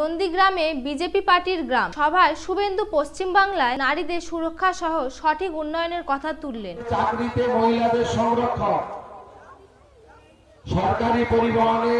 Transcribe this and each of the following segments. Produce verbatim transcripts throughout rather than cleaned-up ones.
নন্দীগ্রামে বিজেপি পার্টির গ্রাম সভায় শুভেন্দু পশ্চিম বাংলায় নারীদের সুরক্ষা সহ সঠিক উন্নয়নের কথা তুললেন। চাকরিতে মহিলাদের সংরক্ষণ, সরকারি পরিবহনে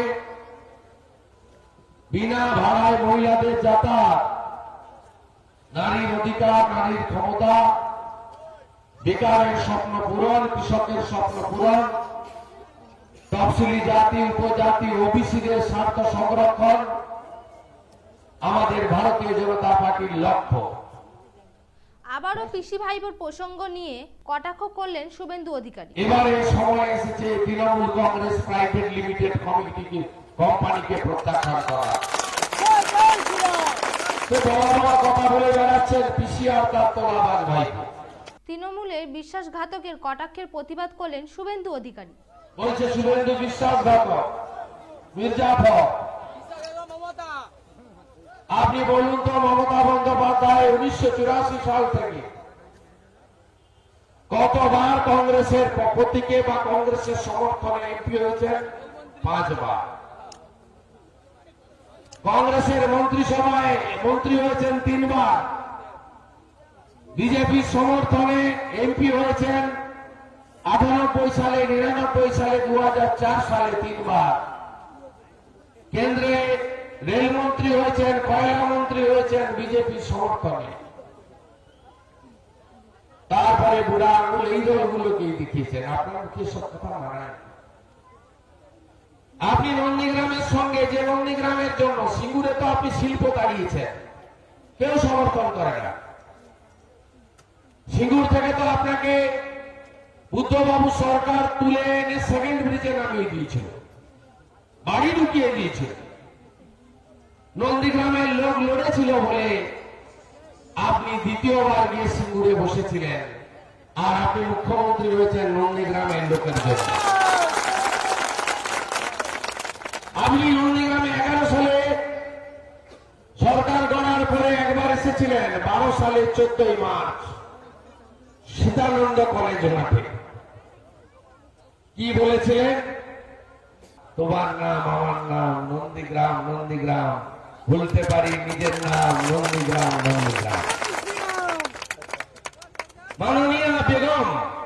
বিনা ভাড়ায় মহিলাদের যাতায়াত, নারীর অধিকার, নারীর ক্ষমতা, বেকারের স্বপ্ন পূরণ, কৃষকের স্বপ্ন পূরণ, তফসিলি জাতি উপজাতি ওবিসিদের স্বার্থ সংরক্ষণ আমাদের ভারতীয় জনতা পার্টির লক্ষ্য। আবারও পিসি ভাইবোর প্রসঙ্গ নিয়ে কটাক্ষ করলেন শুভেন্দু অধিকারী। এবারে সময় এসেছে তৃণমূল কংগ্রেস প্রাইভেট লিমিটেড কমিটিকে কোম্পানিকে প্রত্যাখ্যান করা। কথা বলে বেড়াচ্ছেন পিসি আর তার তোলাবাজ ভাইপো। তৃণমূলের বিশ্বাসঘাতকের কটাক্ষের প্রতিবাদ করলেন শুভেন্দু অধিকারী। বলছে শুভেন্দু বিশ্বাসঘাতক, মির্জাফর। আপনি বলুন তো, মমতা বন্দ্যোপাধ্যায় উনিশশো চুরাশি সাল থেকে কতবার কংগ্রেসের প্রতীকে বা কংগ্রেসের সমর্থনে এমপি হয়েছেন? পাঁচবার। কংগ্রেসের মন্ত্রিসভায় মন্ত্রী হয়েছেন তিনবার। বিজেপির সমর্থনে এমপি হয়েছেন আটানব্বই সালে, নিরানব্বই সালে, দু হাজার চার সালে তিনবার। কেন্দ্রে রেলমন্ত্রী হয়েছেন, কয়লা মন্ত্রী হয়েছেন বিজেপির সমর্থনে। তারপরে বুড়া আঙুল এই দলগুলোকেই দেখিয়েছেন। আপনার কি সব কথা মানায়? আপনি নন্দীগ্রামের সঙ্গে, যে নন্দীগ্রামের জন্য সিঙ্গুরে তো আপনি শিল্প দাঁড়িয়েছেন, কেউ সমর্থন করে না। সিঙ্গুর থেকে তো আপনাকে বুদ্ধবাবু সরকার তুলে এনে সেকেন্ড ব্রিজে নামিয়ে দিয়েছিল, বাড়ি ঢুকিয়ে দিয়েছিল। নন্দীগ্রামের লোক লড়েছিল বলে আপনি দ্বিতীয়বার গিয়ে সিঙ্গুরে বসেছিলেন, আর আপনি মুখ্যমন্ত্রী হয়েছেন নন্দীগ্রামের লোকের জন্য। আপনি নন্দীগ্রামে এগারো সালে সরকার গড়ার পরে একবার এসেছিলেন, বারো সালের চোদ্দই মার্চ সীতানন্দ কলেজ মাঠে। কি বলেছিলেন? তোমার নাম আমার নাম নন্দীগ্রাম, নন্দীগ্রাম বলতে পারি নিজের নাম নন্দীগ্রাম, নন্দীগ্রাম। মাননীয়া বেগম,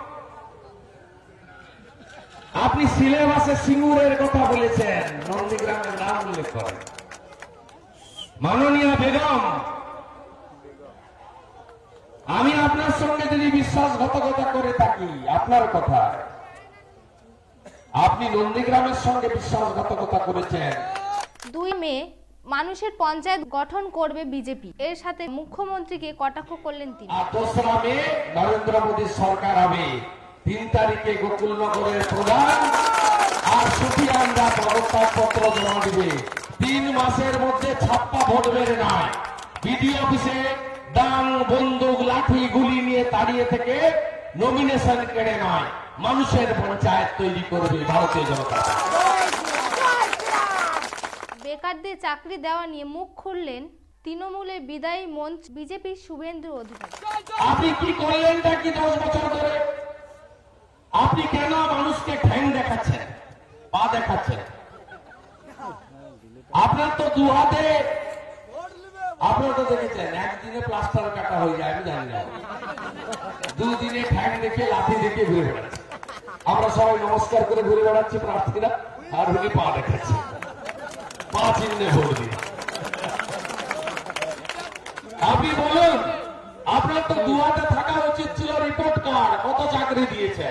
আপনি সিলেবাসে সিঙ্গুরের কথা বলেছেন, নন্দীগ্রামের নাম উল্লেখ করেন। মাননীয়া বেগম, আমি আপনার সঙ্গে যদি বিশ্বাসঘাতকতা করে থাকি আপনার কথায়, আপনি নন্দীগ্রামের সঙ্গে বিশ্বাসঘাতকতা করেছেন। দুই মে মানুষের পঞ্চায়েত গঠন করবে বিজেপি, এর সাথে মুখ্যমন্ত্রীকে কটাক্ষ করলেন তিনি। আর দোসরা মে নরেন্দ্র মোদীর সরকার হবে। তিন তারিখে গোকুলনগরের প্রধান আর সুফিয়ানরা পদত্যাগপত্র জমা দিবে। তিন মাসের মধ্যে ছাপ্পা ভোট বেড়ে নয়, বিডি অফিসে ডাং, বন্দুক, লাঠি, গুলি নিয়ে দাঁড়িয়ে থেকে নমিনেশন কেড়ে নয়, মানুষের পঞ্চায়েত তৈরি করবে ভারতীয় জনতা পার্টি। বেকারদের চাকরি দেওয়া নিয়ে মুখ খুললেন তৃণমূলের বিদায়ী মঞ্চ বিজেপির শুভেন্দু অধিকারী। আপনি কি করলেনটা কি দশ বছর ধরে? আপনি কেন মানুষকে ঠ্যাং দেখাচ্ছেন, পা দেখাচ্ছেন? আপনার তো দু হাতে, আপনারা তো দেখেছেন একদিনে প্লাস্টার কাটা হয়ে যায়, আমি জানি না। দুদিনে ঠ্যাং দেখে, লাঠি দেখে ঘুরে বেড়াচ্ছে। আমরা সবাই নমস্কার করে ঘুরে বেড়াচ্ছি প্রার্থীরা, আর উনি পা দেখাচ্ছে, পা চিহ্নে ভোট দিন। আপনি বলুন, আপনার তো দু হাতে থাকা উচিত ছিল রিপোর্ট কার্ড, কত চাকরি দিয়েছে।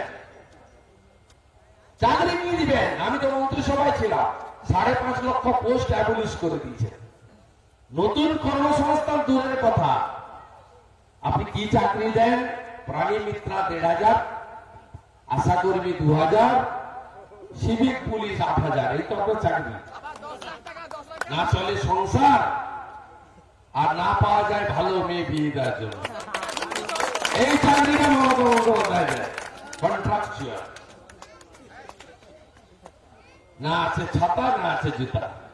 চাকরি কি দিবেন? আমি তো মন্ত্রিসভায় ছিলাম, সাড়ে পাঁচ লক্ষ পোস্ট অ্যাবলিশ করে দিয়েছে। নতুন কর্মসংস্থান দূরের কথা, আপনি কি চাকরি দেন? প্রাণী মিত্রা দেড় হাজার, আশা কর্মী দু হাজার, সিভিক পুলিশ আট হাজার, এই তো আপনার চাকরি। না চলে সংসার, আর না পাওয়া যায় ভালো মেয়ে বিয়ে দেওয়ার জন্য। এই চাকরিটা মমতা বন্দ্যোপাধ্যায় দেয়, কন্ট্রাকচুয়াল। না আছে ছাতা, না আছে জুতা।